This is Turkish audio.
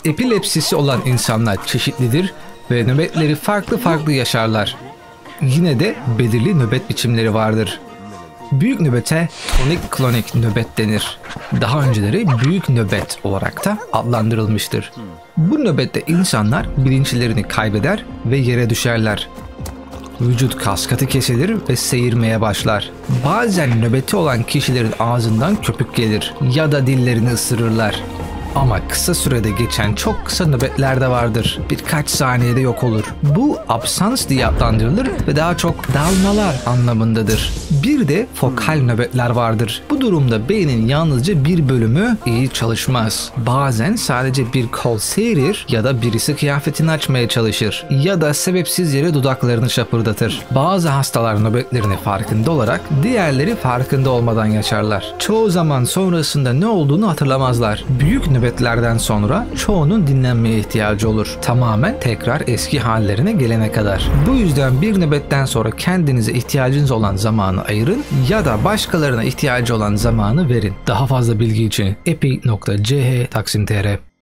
Epilepsisi olan insanlar çeşitlidir ve nöbetleri farklı yaşarlar. Yine de belirli nöbet biçimleri vardır. Büyük nöbete tonik-klonik nöbet denir. Daha önceleri büyük nöbet olarak da adlandırılmıştır. Bu nöbette insanlar bilinçlerini kaybeder ve yere düşerler. Vücut kaskatı kesilir ve seyirmeye başlar. Bazen nöbeti olan kişilerin ağzından köpük gelir ya da dillerini ısırırlar. Ama kısa sürede geçen çok kısa nöbetler de vardır. Birkaç saniyede yok olur. Bu absans diye adlandırılır ve daha çok dalmalar anlamındadır. Bir de fokal nöbetler vardır. Bu durumda beynin yalnızca bir bölümü iyi çalışmaz. Bazen sadece bir kol seyrir ya da birisi kıyafetini açmaya çalışır ya da sebepsiz yere dudaklarını şapırdatır. Bazı hastalar nöbetlerini farkında olarak, diğerleri farkında olmadan yaşarlar. Çoğu zaman sonrasında ne olduğunu hatırlamazlar. Büyük nöbetlerden sonra çoğunun dinlenmeye ihtiyacı olur. Tamamen tekrar eski hallerine gelene kadar. Bu yüzden bir nöbetten sonra kendinize ihtiyacınız olan zamanı ayırın ya da başkalarına ihtiyacı olan zamanı verin. Daha fazla bilgi için epi.ch/tr